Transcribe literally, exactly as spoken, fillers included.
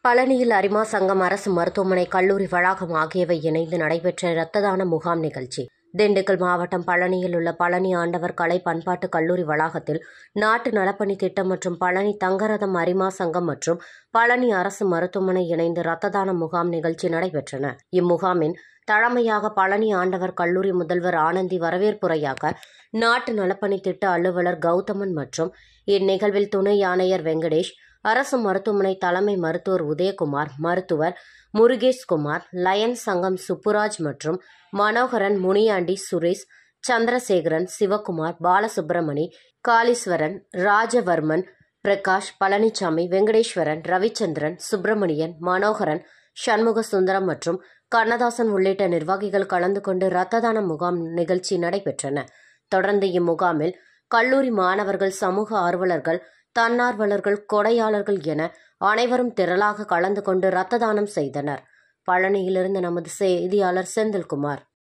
பழனியில் அரிமா சங்கம், அரசு மருத்துவமனை, கல்லூரி வளாகம் ஆகியவை இணைந்து நடைபெற்ற இரத்த தான முகாம் நிகழ்ச்சி திண்டுக்கல் மாவட்டம் பழனியில் உள்ள பழனி ஆண்டவர் கலை பண்பாட்டு கல்லூரி வளாகத்தில் நாட்டு நலப்பணி திட்டம் மற்றும் பழனி தங்கரதம் அரிமா சங்கம் மற்றும் பழனி அரசு மருத்துவமனை இணைந்து இரத்த தான முகாம் நிகழ்ச்சி நடைபெற்றன. இம்முகாமின் தலைமையாக பழனி ஆண்டவர் கல்லூரி முதல்வர் ஆனந்தி வரவேற்புரையாக நாட்டு நலப்பணி திட்ட அலுவலர் கௌதமன் மற்றும் இந்நிகழ்வில் துணை ஆணையர் வெங்கடேஷ், அரசு மருத்துவமனை தலைமை மருத்துவர் உதயகுமார், மருத்துவர் முருகேஷ்குமார், லயன்ஸ் சங்கம் சுப்புராஜ் மற்றும் மனோகரன், முனியாண்டி, சுரேஷ், சந்திரசேகரன், சிவகுமார், பாலசுப்ரமணி, காளீஸ்வரன், ராஜவர்மன், பிரகாஷ், பழனிசாமி, வெங்கடேஸ்வரன், ரவிச்சந்திரன், சுப்பிரமணியன், மனோகரன், சண்முக சுந்தரம் மற்றும் கண்ணதாசன் உள்ளிட்ட நிர்வாகிகள் கலந்து கொண்டு இரத்த தான முகாம் நிகழ்ச்சி நடைபெற்றன. தொடர்ந்து இம்முகாமில் கல்லூரி மாணவர்கள், சமூக ஆர்வலர்கள், தன்னார்வலர்கள், கொடையாளர்கள் என அனைவரும் திரளாக கலந்து கொண்டு இரத்த தானம் செய்தனர். பழனியிலிருந்து நமது செய்தியாளர் செந்தில்குமார்.